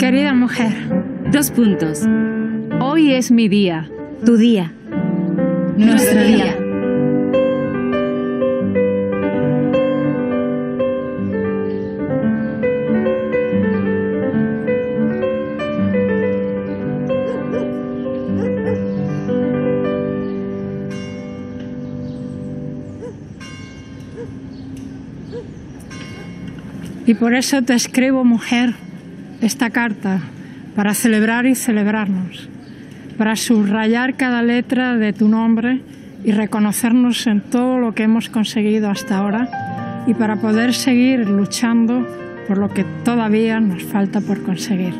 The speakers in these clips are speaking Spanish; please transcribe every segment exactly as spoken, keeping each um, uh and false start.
Querida mujer. Dos puntos. Hoy es mi día. Tu día. Nuestro día. Y por eso te escribo, mujer, esta carta, para celebrar y celebrarnos, para subrayar cada letra de tu nombre y reconocernos en todo lo que hemos conseguido hasta ahora y para poder seguir luchando por lo que todavía nos falta por conseguir.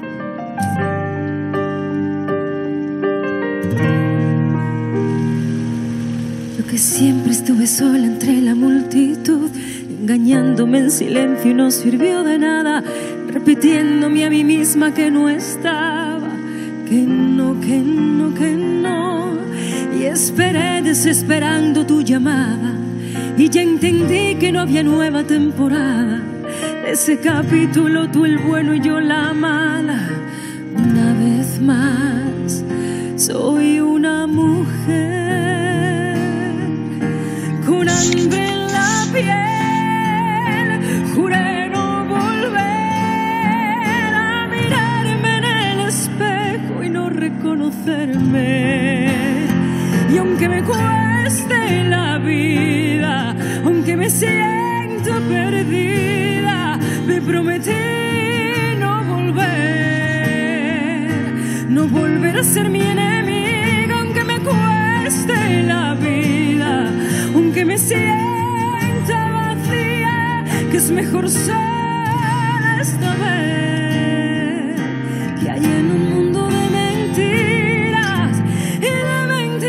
Yo que siempre estuve sola entre la multitud, engañándome en silencio y no sirvió de nada, repitiéndome a mí misma que no estaba, que no, que no, que no. Y esperé desesperando tu llamada y ya entendí que no había nueva temporada. Ese capítulo, tú el bueno y yo la mala. Una vez más, soy una mujer con hambre en la piel. Juré no volver a mirarme en el espejo y no reconocerme. Y aunque me cueste la vida, aunque me sienta perdida, me prometí no volver, no volver a ser mi enemiga, aunque me cueste la vida, aunque me sienta vacía, que es mejor sola esta vez, que hay en un mundo de mentiras y de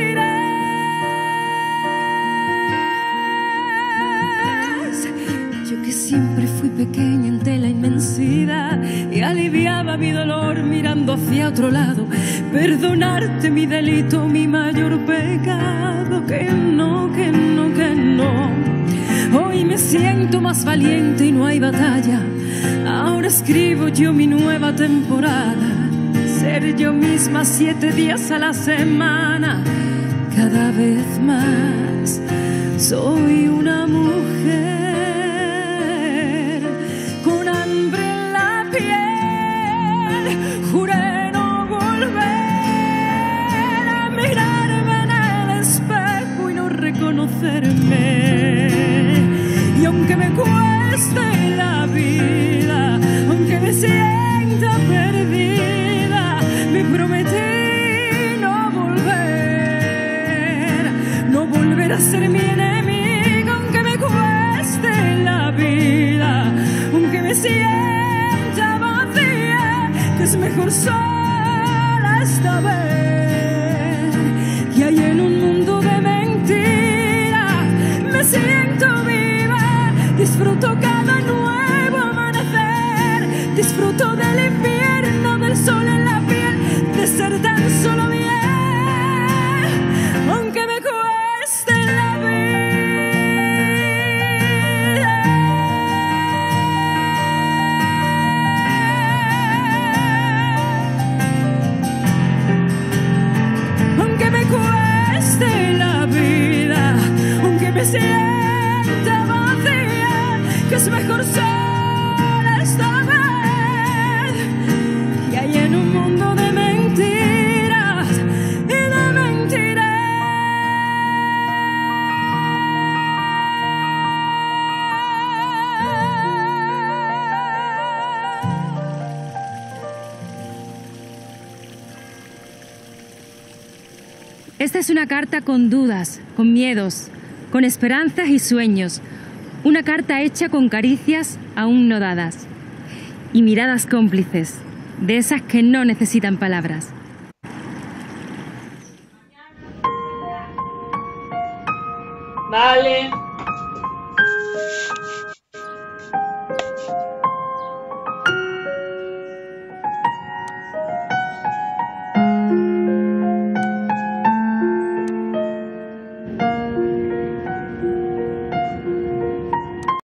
mentiras. Yo que siempre fui pequeña ante la inmensidad y aliviaba mi dolor mirando hacia otro lado, perdonarte mi delito, mi mayor pecado, que no, que no, que no. Hoy me siento más valiente y no hay batalla. Ahora escribo yo mi nueva temporada. Ser yo misma siete días a la semana. Cada vez más soy una mujer con hambre en la piel. Juré no volver a mirarme en el espejo y no reconocerme. Y aunque me cueste la vida, aunque me sienta perdida, me prometí no volver, no volver a ser mi enemiga, aunque me cueste la vida, aunque me sienta vacía, que es mejor sola esta vez, que hay en un mundo de mentiras. Me siento viva, disfruto cada nuevo amanecer, disfruto del invierno, del sol en la piel, de ser tan solo bien, aunque me cueste la vida, aunque me cueste la vida, aunque me sienta vacía, que es mejor sola esta vez, que hay en un mundo de mentiras y de mentiras. Esta es una carta con dudas, con miedos, con esperanzas y sueños. Una carta hecha con caricias aún no dadas y miradas cómplices, de esas que no necesitan palabras. Vale.